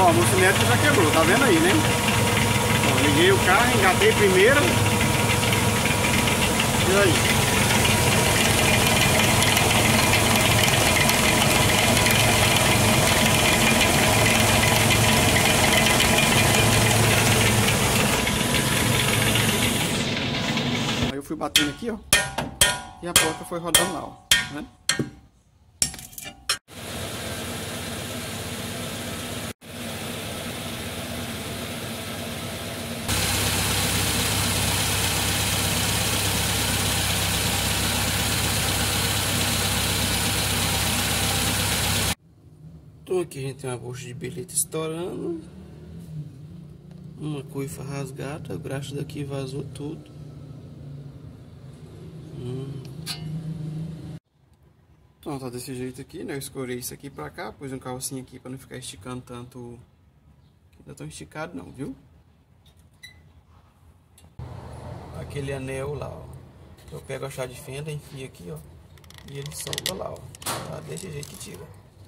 Ó, a mocinete já quebrou, tá vendo aí, né? Ó, liguei o carro, engatei primeiro. E aí? Aí eu fui batendo aqui, ó. E a porta foi rodando lá, ó. Tá vendo? Então aqui a gente tem uma bucha de bilhete estourando, uma coifa rasgada, o graxa daqui vazou tudo. Então tá desse jeito aqui, né? Eu escorei isso aqui pra cá, pus um calcinho aqui pra não ficar esticando tanto. Não é tão esticado não, viu? Aquele anel lá, ó. Eu pego a chave de fenda, enfio aqui, ó. E ele solta lá, ó. Tá desse jeito que tira.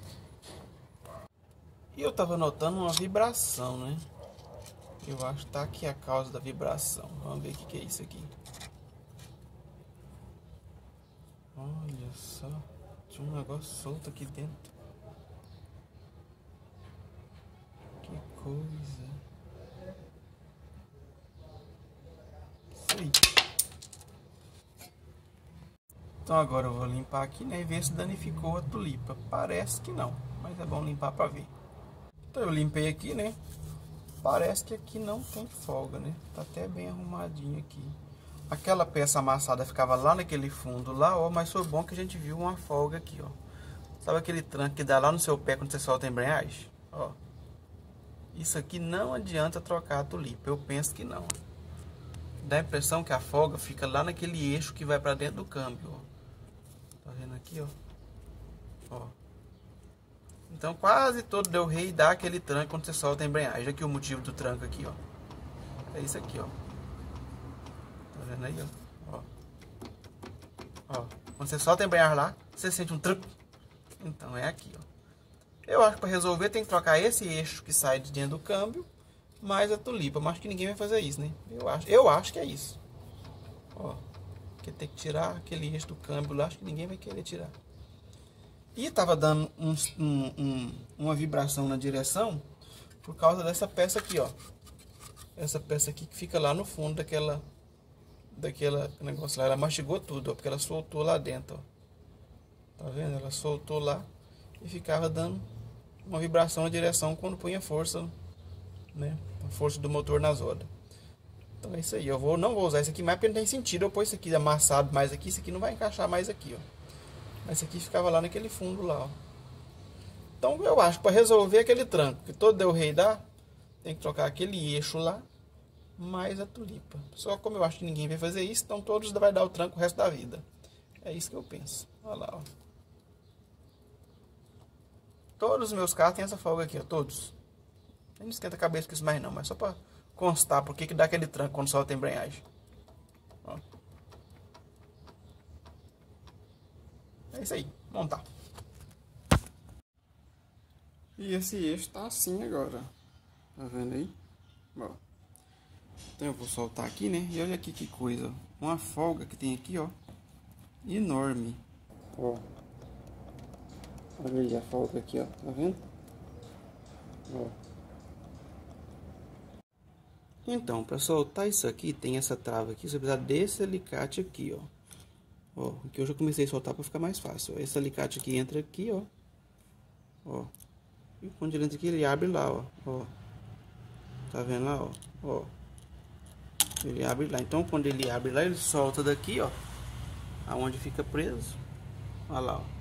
E eu tava notando uma vibração, né? Eu acho que tá aqui a causa da vibração. Vamos ver o que é isso aqui. Olha só. Tinha um negócio solto aqui dentro. Que coisa. Isso aí. Então agora eu vou limpar aqui, né? E ver se danificou a tulipa. Parece que não. Mas é bom limpar pra ver. Então eu limpei aqui, né? Parece que aqui não tem folga, né? Tá até bem arrumadinho aqui. Aquela peça amassada ficava lá naquele fundo lá, ó. Mas foi bom que a gente viu uma folga aqui, ó. Sabe aquele tranco que dá lá no seu pé quando você solta a embreagem? Ó. Isso aqui não adianta trocar a tulipa. Eu penso que não. Dá a impressão que a folga fica lá naquele eixo que vai pra dentro do câmbio, ó. Tá vendo aqui, ó? Ó. Então quase todo Del Rey dá aquele tranco quando você solta a embreagem. Aqui o motivo do tranco aqui, ó. É isso aqui, ó. Tá vendo aí, ó? Ó. Quando você solta a embreagem lá, você sente um tranco. Então é aqui, ó. Eu acho que para resolver tem que trocar esse eixo que sai de dentro do câmbio mais a tulipa. Mas acho que ninguém vai fazer isso, né? Eu acho que é isso. Ó. Que tem que tirar aquele eixo do câmbio lá. Acho que ninguém vai querer tirar. E tava dando uma vibração na direção por causa dessa peça aqui, ó. Essa peça aqui que fica lá no fundo daquela negócio lá. Ela mastigou tudo, ó, porque ela soltou lá dentro, ó. Tá vendo? Ela soltou lá e ficava dando uma vibração na direção quando punha força, né? A força do motor nas rodas. Então é isso aí. Eu não vou usar isso aqui mais porque não tem sentido eu pôr isso aqui amassado mais aqui. Isso aqui não vai encaixar mais aqui, ó. Mas esse aqui ficava lá naquele fundo lá, ó. Então eu acho que para resolver aquele tranco que todo Del Rey dá, tem que trocar aquele eixo lá mais a tulipa. Só como eu acho que ninguém vai fazer isso, então todos vai dar o tranco o resto da vida. É isso que eu penso. Olha lá, ó. Todos os meus carros têm essa folga aqui, ó. Todos. Não esquenta a cabeça com isso mais não, mas só para constar por que dá aquele tranco quando solta a embreagem. Ó. É isso aí, montar. E esse eixo tá assim agora, tá vendo aí? Ó. Então eu vou soltar aqui, né? E olha aqui que coisa, uma folga que tem aqui, ó, enorme. Ó. Olha aí a folga aqui, ó, tá vendo? Ó. Então, para soltar isso aqui, tem essa trava aqui, você precisa desse alicate aqui, ó. Ó, que eu já comecei a soltar para ficar mais fácil. Esse alicate aqui entra aqui, ó. Ó. E quando ele entra aqui, ele abre lá, ó. Ó. Tá vendo lá, ó? Ó. Ele abre lá. Então, quando ele abre lá, ele solta daqui, ó. Aonde fica preso. Olha lá, ó.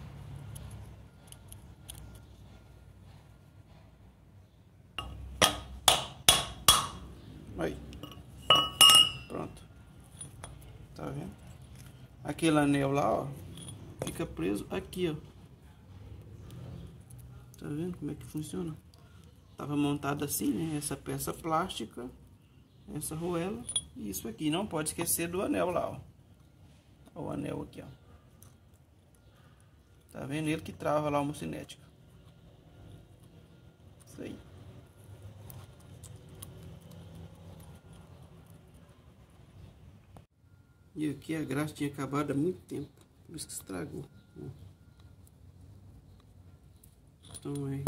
Aí. Pronto. Tá vendo? Aquele anel lá, ó, fica preso aqui, ó. Tá vendo como é que funciona? Tava montado assim, né? Essa peça plástica, essa arruela e isso aqui. Não pode esquecer do anel lá, ó. O anel aqui, ó. Tá vendo? Ele que trava lá a homocinética. Isso aí. E aqui a graxa tinha acabado há muito tempo, por isso que estragou. Então é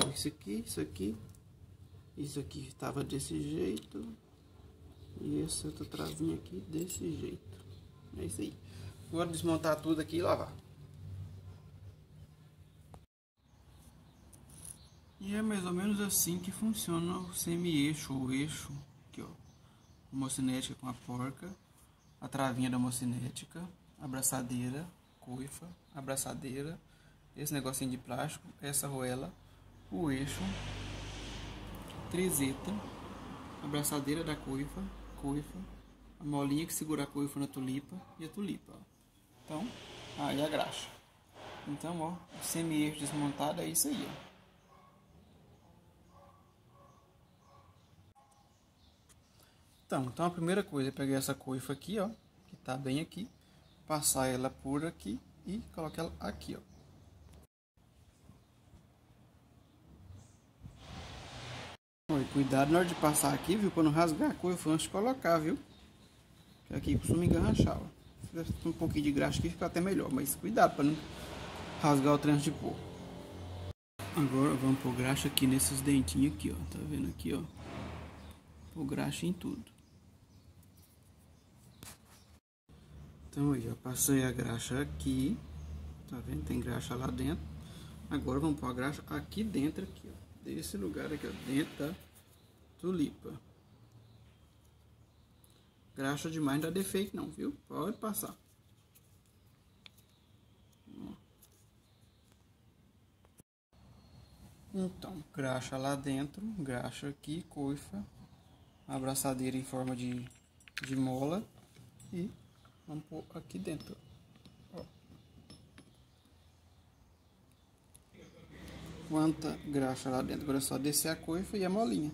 isso aqui estava desse jeito. E essa outra travinha aqui desse jeito. É isso aí. Agora desmontar tudo aqui e lavar. E é mais ou menos assim que funciona o semi-eixo, o eixo. Aqui ó, homocinética com a porca, a travinha da homocinética, a abraçadeira, coifa, a abraçadeira, esse negocinho de plástico, essa arruela, o eixo, trezeta, a abraçadeira da coifa, a molinha que segura a coifa na tulipa e a tulipa. Ó. Então, aí a graxa. Então, ó, o semi-eixo desmontado é isso aí, ó. Então a primeira coisa é pegar essa coifa aqui, ó, que tá bem aqui, passar ela por aqui e colocar ela aqui, ó. Oi, cuidado na hora de passar aqui, viu, para não rasgar a coifa antes de colocar, viu? Que aqui costuma engarrachar, ó. Se tivesse um pouquinho de graxa aqui fica até melhor, mas cuidado para não rasgar o trem de pôr. Agora vamos pôr graxa aqui nesses dentinhos aqui, ó, tá vendo aqui, ó? Pôr graxa em tudo. Então aí, ó, passei a graxa aqui, tá vendo? Tem graxa lá dentro. Agora vamos pôr a graxa aqui dentro, aqui, ó, desse lugar aqui, ó, dentro da tulipa. Graxa demais não dá defeito não, viu? Pode passar. Então, graxa lá dentro, graxa aqui, coifa, abraçadeira em forma de mola e vamos pôr aqui dentro. Ó. Quanta graxa lá dentro. Agora é só descer a coifa e a molinha.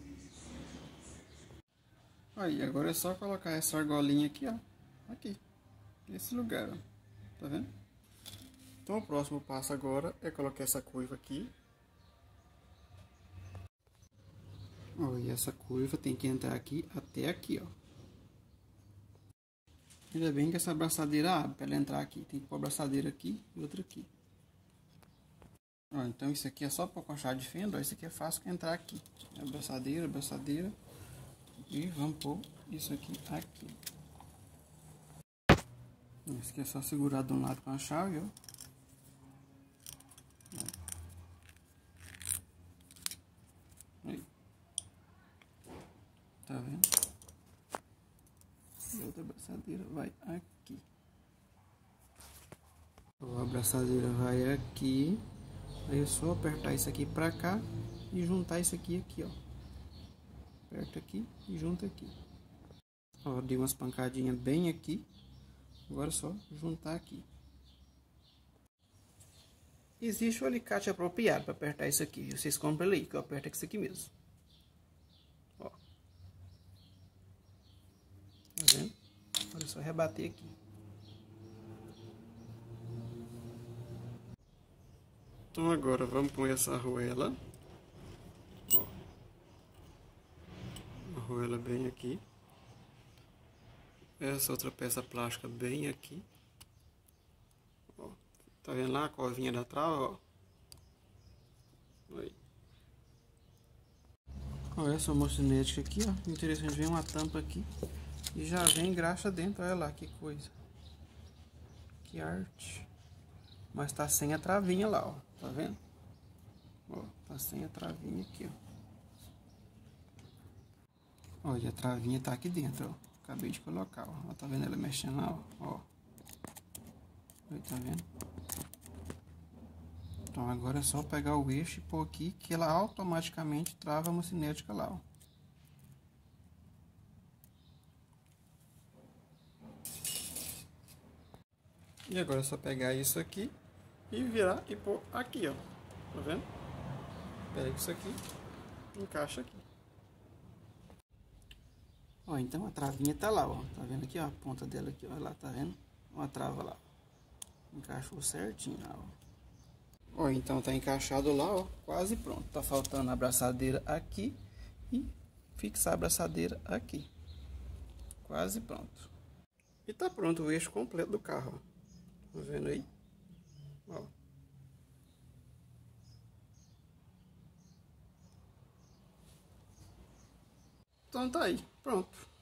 Aí, agora é só colocar essa argolinha aqui, ó. Aqui. Nesse lugar, ó. Tá vendo? Então o próximo passo agora é colocar essa coifa aqui. Ó, e essa coifa tem que entrar aqui até aqui, ó. Ainda bem que essa abraçadeira abre para ela entrar aqui. Tem que pôr a abraçadeira aqui e outra aqui. Ó, então isso aqui é só para com chave de fenda. Ó, isso aqui é fácil que entrar aqui. Abraçadeira, abraçadeira. E vamos pôr isso aqui. Isso aqui é só segurar de um lado com a chave, ó. Aí. Tá vendo? E a outra abraçadeira vai aqui. A abraçadeira vai aqui. Aí é só apertar isso aqui pra cá e juntar isso aqui, ó. Aperta aqui e junta aqui. Ó, dei umas pancadinhas bem aqui. Agora é só juntar aqui. Existe o alicate apropriado para apertar isso aqui. Vocês compram ele aí, que eu aperto isso aqui mesmo. Ó. Tá vendo? Agora é só rebater aqui. Então agora vamos pôr essa arruela. Ó. Arruela bem aqui. Essa outra peça plástica bem aqui. Ó. Tá vendo lá a covinha da trava, ó? Aí. Ó, essa homocinética aqui, ó. Interessante, vem uma tampa aqui e já vem graxa dentro. Olha lá que coisa. Que arte. Mas tá sem a travinha lá, ó. Tá vendo? Ó, tá sem a travinha aqui, ó. Olha, a travinha tá aqui dentro, ó. Acabei de colocar, ó. Tá vendo ela mexendo lá, ó? Aí, tá vendo? Então agora é só pegar o eixo e pôr aqui, que ela automaticamente trava a homocinética lá, ó. E agora é só pegar isso aqui e virar e pôr aqui, ó. Tá vendo? Pega isso aqui, encaixa aqui. Ó, então a travinha tá lá, ó. Tá vendo aqui, ó? A ponta dela aqui, ó. Lá, tá vendo? Uma trava lá. Encaixou certinho lá, ó. Ó, então tá encaixado lá, ó. Quase pronto. Tá faltando a abraçadeira aqui e fixar a abraçadeira aqui. Quase pronto. E tá pronto o eixo completo do carro, ó. Tá vendo aí? Ó. Então tá aí, pronto.